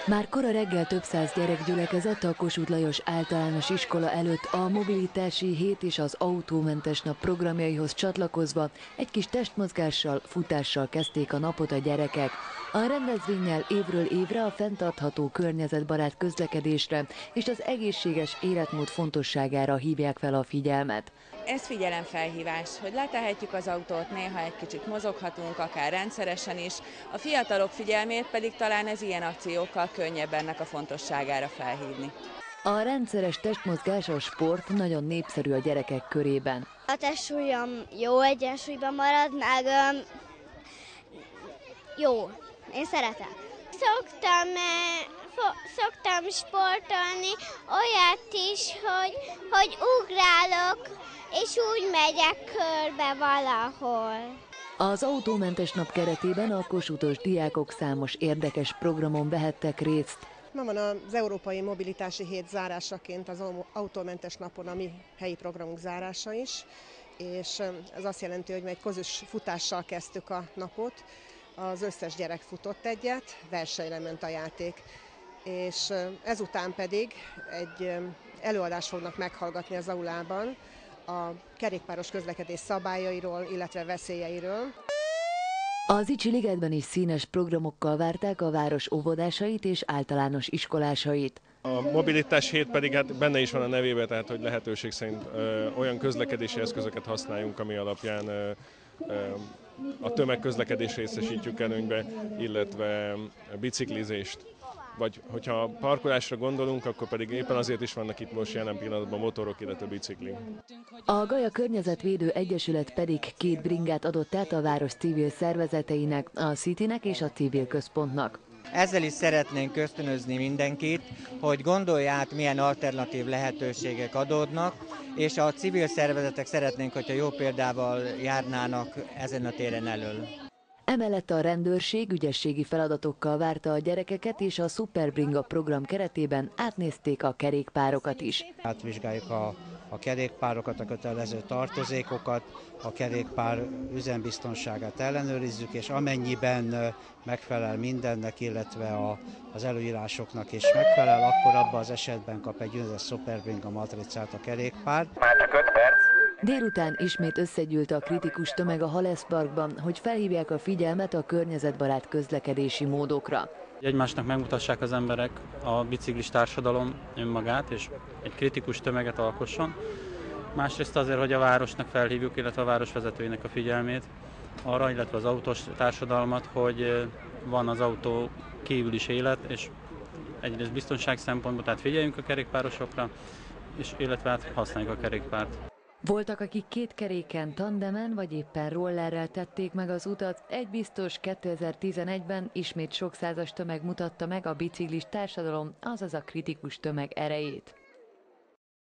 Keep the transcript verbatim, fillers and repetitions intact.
Már kora reggel több száz gyerek gyülekezett a Kossuth Lajos Általános Iskola előtt a mobilitási hét és az autómentes nap programjaihoz csatlakozva egy kis testmozgással, futással kezdték a napot a gyerekek. A rendezvénnyel évről évre a fenntartható környezetbarát közlekedésre és az egészséges életmód fontosságára hívják fel a figyelmet. Ez figyelemfelhívás, hogy letehetjük az autót, néha egy kicsit mozoghatunk, akár rendszeresen is. A fiatalok figyelmét pedig talán ez ilyen akciókkal könnyebb ennek a fontosságára felhívni. A rendszeres testmozgás, a sport nagyon népszerű a gyerekek körében. A testsúlyom jó egyensúlyban marad, meg um, jó, én szeretem. Szoktam, szoktam sportolni olyat is, hogy, hogy ugrálok, és úgy megyek körbe valahol. Az autómentes nap keretében a kossuthos diákok számos érdekes programon vehettek részt. Ma van az Európai Mobilitási Hét zárásaként az autómentes napon a mi helyi programunk zárása is, és ez azt jelenti, hogy mi egy közös futással kezdtük a napot. Az összes gyerek futott egyet, versenyre ment a játék, és ezután pedig egy előadást fognak meghallgatni az aulában a kerékpáros közlekedés szabályairól, illetve veszélyeiről. Az Icsi ligetben is színes programokkal várták a város óvodásait és általános iskolásait. A mobilitás hét pedig hát benne is van a nevében, tehát hogy lehetőség szerint ö, olyan közlekedési eszközöket használjunk, ami alapján ö, ö, a tömegközlekedés részesítjük előnybe, illetve biciklizést. Vagy hogyha parkolásra gondolunk, akkor pedig éppen azért is vannak itt most jelen pillanatban motorok, illetve bicikli. A Gaja Környezetvédő Egyesület pedig két bringát adott át a város civil szervezeteinek, a Citynek és a Civil Központnak. Ezzel is szeretnénk ösztönözni mindenkit, hogy gondolja át, milyen alternatív lehetőségek adódnak, és a civil szervezetek szeretnénk, hogyha jó példával járnának ezen a téren elől. Emellett a rendőrség ügyességi feladatokkal várta a gyerekeket, és a Superbringa program keretében átnézték a kerékpárokat is. Átvizsgáljuk a, a kerékpárokat, a kötelező tartozékokat, a kerékpár üzembiztonságát ellenőrizzük, és amennyiben megfelel mindennek, illetve a, az előírásoknak is megfelel, akkor abban az esetben kap egy úgynevezett Superbringa matricát a kerékpár. Délután ismét összegyűlt a kritikus tömeg a Halesz Parkban, hogy felhívják a figyelmet a környezetbarát közlekedési módokra. Egymásnak megmutassák az emberek a biciklis társadalom önmagát, és egy kritikus tömeget alkosson. Másrészt azért, hogy a városnak felhívjuk, illetve a város vezetőinek a figyelmét arra, illetve az autós társadalmat, hogy van az autó kívül is élet, és egyrészt biztonság szempontból, tehát figyeljünk a kerékpárosokra, és illetve hát használjuk a kerékpárt. Voltak, akik két keréken, tandemen vagy éppen rollerrel tették meg az utat. Egy biztos, kétezer-tizenegyben ismét sok százas tömeg mutatta meg a biciklis társadalom, azaz a kritikus tömeg erejét.